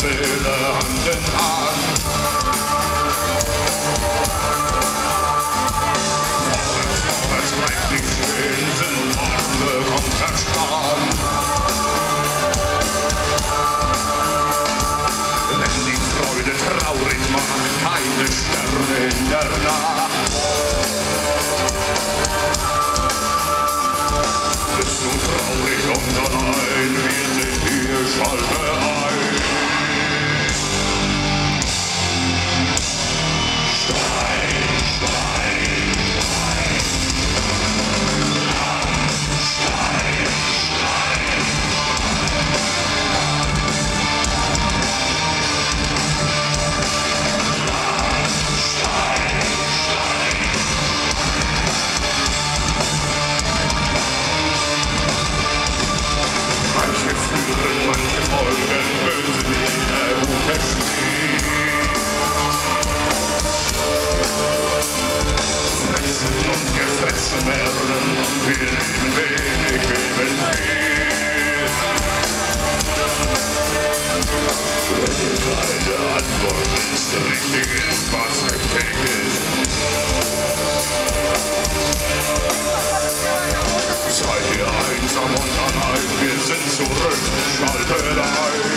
Wille Hand in Hand. Vorwärts bleibt nicht stehen, sind Worte kommt Verstand. Wenn die Freude traurig macht, keine Sterne in der Nacht. Bist du traurig und allein, wir sind hier, schalte ein. Stein, Stein, Stein. Stein, Stein. Manche führen, manche folgen, böse Dinge unterstehen. Fressen und gefressen werden, wir leben wenig, geben viel. Wenn dir keine Antwort ist, richtig ist, was richtig ist. Seid ihr einsam und allein, wir sind zurück, schaltet ein.